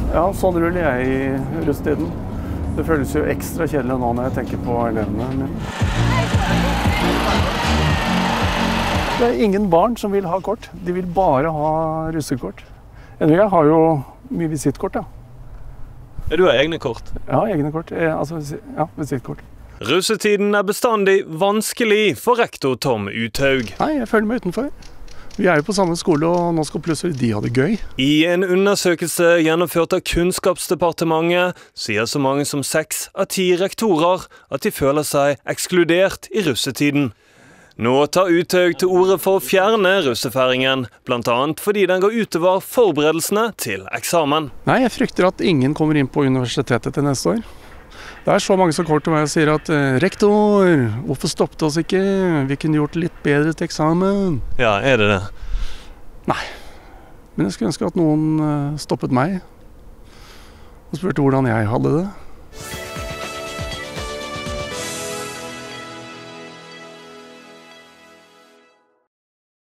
Ja, sånn ruller jeg i russetiden. Det føles jo ekstra kjedelig nå når jeg tenker på elevene mine. Det er ingen barn som vil ha kort. De vil bare ha russekort. Jeg har jo mye visittkort, da. Ja, du har egne kort? Ja, egne kort. Visittkort. Russetiden er bestandig vanskelig for rektor Tom Uthaug. Nei, jeg føler meg utenfor. Vi er jo på samme skole, og nå skal plutselig de ha det gøy. I en undersøkelse gjennomført av Kunnskapsdepartementet sier så mange som 6 av 10 rektorer at de føler seg ekskludert i russetiden. Nå tar Uthaug til orde for å fjerne russefeiringen, blant annet fordi den går utover forberedelsene til eksamen. Nei, jeg frykter at ingen kommer inn på universitetet til neste år. Det er så mange som kommer til meg og sier at «Rektor, hvorfor stoppet oss ikke? Vi kunne gjort litt bedre til eksamen». Ja, er det det? Nei, men jeg skulle ønske at noen stoppet meg og spurte hvordan jeg hadde det.